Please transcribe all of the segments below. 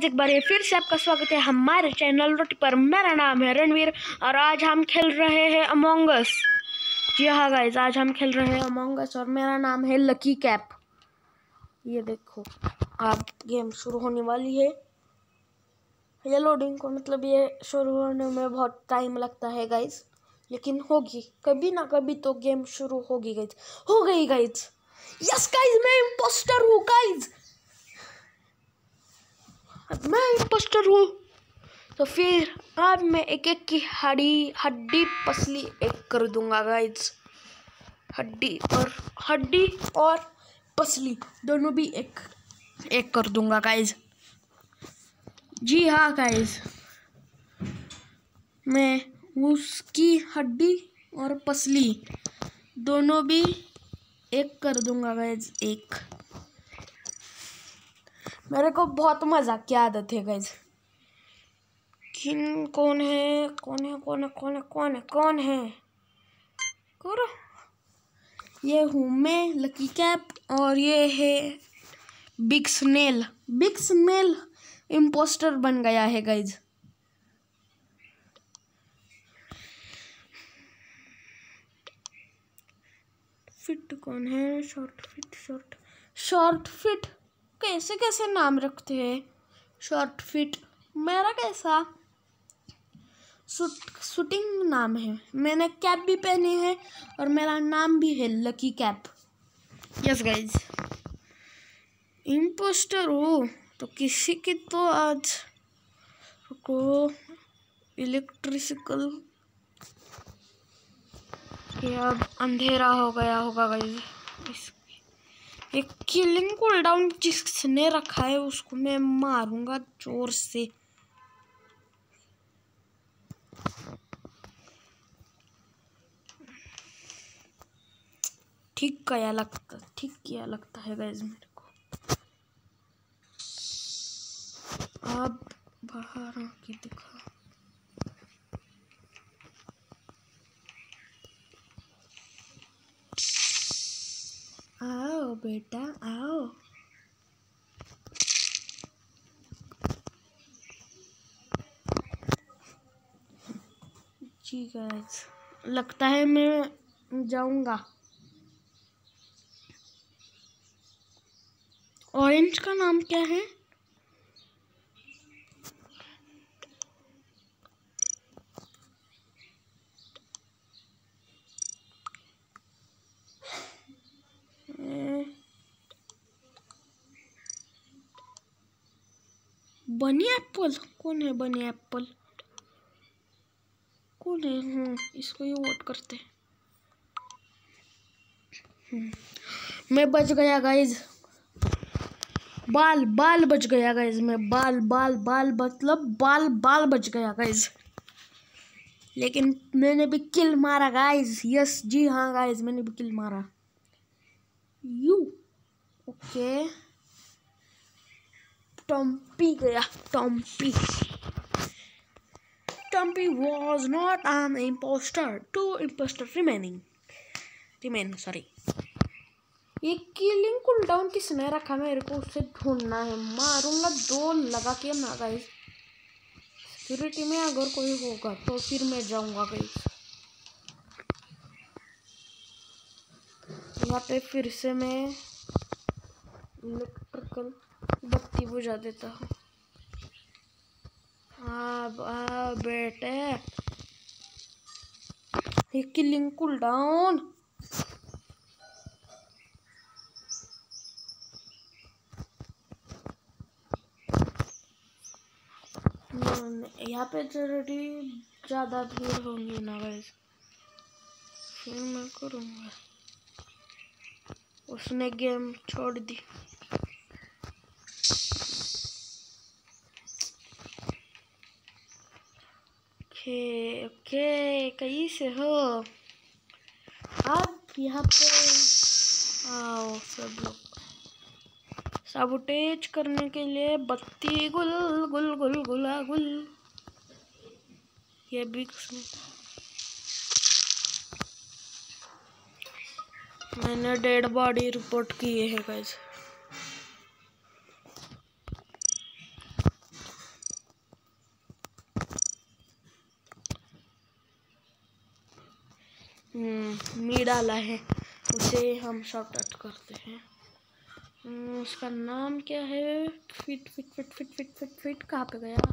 एक बार फिर से आपका स्वागत है हमारे चैनल रोटी पर। मेरा नाम है रणवीर और आज हम खेल रहे हैं अमोंग अस। जी हाँ गाइज, आज हम खेल रहे हैं अमोंग अस और मेरा नाम है लकी कैप। ये देखो, अब गेम शुरू होने वाली है। ये लोडिंग को मतलब ये शुरू होने में बहुत टाइम लगता है गाइज, लेकिन होगी कभी ना कभी तो गेम शुरू होगी गाइज। हो गई गाइज, यस गाइज, मैं इम्पोस्टर हूँ गाइज, मैं इम्पोस्टर हूँ। तो फिर अब मैं एक एक की हड्डी पसली एक कर दूंगा गाइज। हड्डी और पसली दोनों भी एक एक कर दूंगा गाइज। जी हाँ गाइज, मैं उसकी हड्डी और पसली दोनों भी एक कर दूंगा गाइज। एक मेरे को बहुत मजाक की आदत है गाइज। कौन है करो। ये हूँ मैं लकी कैप और ये है बिग स्नेल इम्पोस्टर बन गया है गाइज। फिट कौन है? शॉर्ट फिट कैसे नाम रखते हैं? शॉर्ट फिट मेरा कैसा शूटिंग नाम है। मैंने कैप भी पहनी है और मेरा नाम भी है lucky cap. Yes guys, imposter हो तो किसी की तो आज को इलेक्ट्रिकल अब अंधेरा हो गया होगा गाइज। एक किलिंग कूलडाउन जिसने रखा है उसको मैं मारूंगा जोर से। ठीक किया लगता है गाइज मेरे को। अब बाहर आके दिखा। आओ बेटा आओ। जी गाइस, लगता है मैं जाऊंगा। ऑरेंज का नाम क्या है? बनी एप्पल। कौन है बनी एप्पल? कौन है? इसको ही वोट करते। मैं बच गया गाइज। बाल बच गया गाइज। मैं बाल मतलब बाल बच गया गाइज। लेकिन मैंने भी किल मारा गाइज। यस जी हाँ गाइज, मैंने भी किल मारा। Okay, Tompy was not an imposter. 2 imposters remain. Sorry. ये किलिंग कूलडाउन किसने रखा? मेरे को उससे ढूंढना है। मारूंगा 2 लगा के ना गाइस। सिक्योरिटी में अगर कोई होगा तो फिर मैं जाऊंगा गाइस। यहाँ पे फिर से मैं इलेक्ट्रिकल बत्ती बुझा देता हूँ। बेटे, ये किलिंग कूलडाउन यहाँ पे जरूरी ज़्यादा भीड़ होंगी ना गाइस, फिर मैं करूँगा। उसने गेम छोड़ दी। ओके कैसे हो? अब यहाँ पे आओ सब लोग। साबोटेज करने के लिए बत्ती गुल। ये भी मैंने डेड बॉडी रिपोर्ट किए है गाइस। मी डाला है, उसे हम शॉर्ट आउट करते हैं। उसका नाम क्या है? Fit fit fit fit fit fit fit कहाँ पे गया?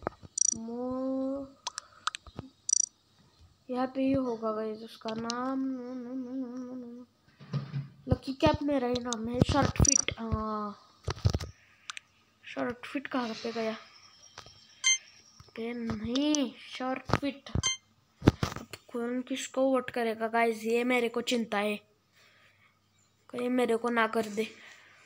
यहाँ पे ही होगा गाइस उसका नाम। लकी कैप मेरा ही नाम है। शॉर्ट फिट, हाँ शॉर्ट फिट कहाँ पे गया? नहीं, शॉर्ट फिट। अब कौन किसको वोट करेगा गाइस? ये मेरे को चिंता है, कहीं मेरे को ना कर दे।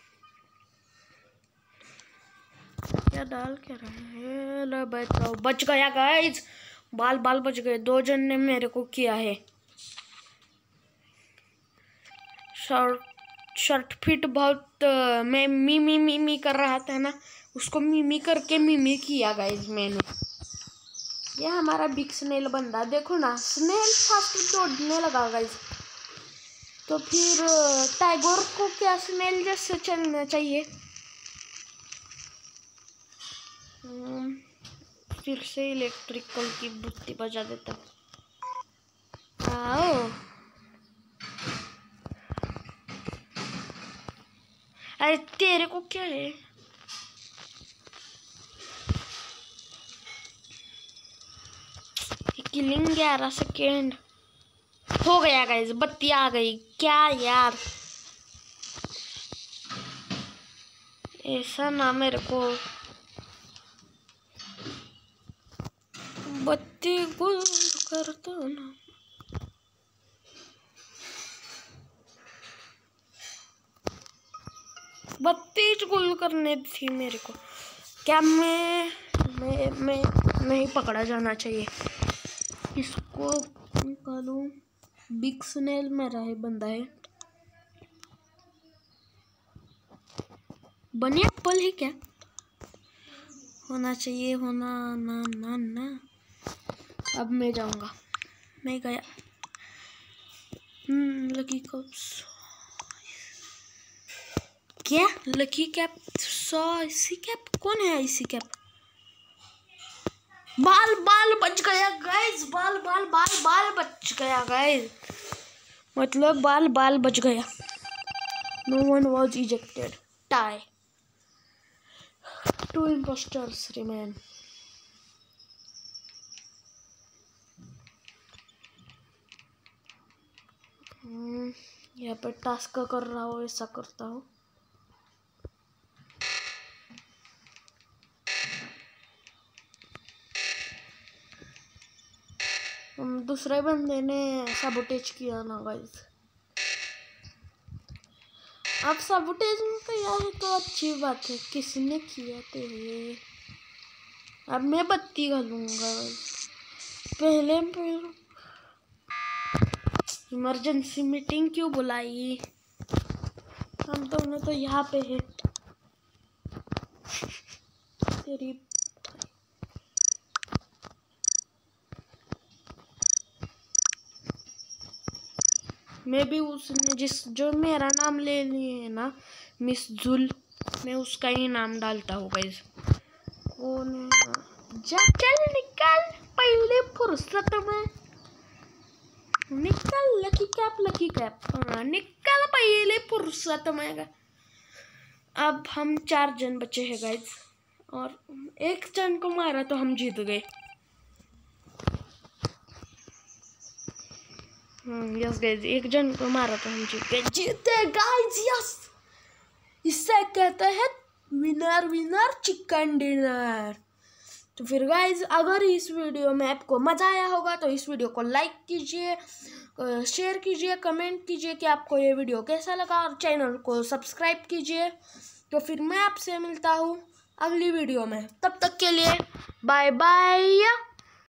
क्या डाल क्या रहे हैं? लो बताओ, बच गया गाइस, बाल बाल बच गए। 2 जन ने मेरे को किया है। शॉर्ट फिट बहुत मैं मी कर रहा था ना, उसको मी करके मी किया गाइस मैंने। ये हमारा बिग स्नेल बंदा, देखो ना, स्नेल फास्ट दौड़ने लगा गाइस। तो फिर टाइगर को क्या स्नेल जैसे चलना चाहिए? फिर से इलेक्ट्रिकल की बुत्ती बजा देता। आओ, अरे तेरे को क्या है? किलिंग 11 सेकेंड हो गया गाइस, बत्ती आ गई। क्या यार, ऐसा ना मेरे को बत्ती गुल कर दो ना। बत्ती गुल करने थी मेरे को। क्या मैं नहीं पकड़ा जाना चाहिए। इसको निकालूं। बिग स्नेल मेरा है बंदा है। बनी एप्पल है क्या? होना चाहिए, होना ना ना ना। अब मैं जाऊंगा, मैं गया। लकी कप्स क्या? Lucky cap 100। इसी कैप कौन है? इसी कैप बाल बाल बच गया गाइस। बाल बाल बाल बाल बच गया गाइस, मतलब बाल बाल बच गया। No one was ejected. Tie. 2 imposters remain. यहाँ पर टास्क कर रहा हूँ, ऐसा करता हूँ। दूसरे बंदे ने सबोटेज किया ना गाइस। अब सबोटेज में किया है तो अच्छी बात है। किसने किया तेरे? अब मैं बत्ती घालूंगा पहले। इमरजेंसी मीटिंग क्यों बुलाई? हम दोनों तो यहाँ पे है। तेरी मैं भी उसने जो मेरा नाम ले लिए है ना, मिस जुल, मैं उसका ही नाम डालता हूँ गाइस। कौन है? जा चल निकल पहले फुर्सत में निकल। लकी कैप निकल पहले फुर्सत में। अब हम 4 जन बचे हैं गाइस, और 1 जन को मारा तो हम जीत गए। यस गाइस, 1 जन को मारा तो हम जीते गाइस। यस, इससे कहते हैं विनर विनर चिकन डिनर। तो फिर गाइस, अगर इस वीडियो में आपको मजा आया होगा तो इस वीडियो को लाइक कीजिए, शेयर कीजिए, कमेंट कीजिए कि आपको ये वीडियो कैसा लगा, और चैनल को सब्सक्राइब कीजिए। तो फिर मैं आपसे मिलता हूँ अगली वीडियो में। तब तक के लिए बाय बाय।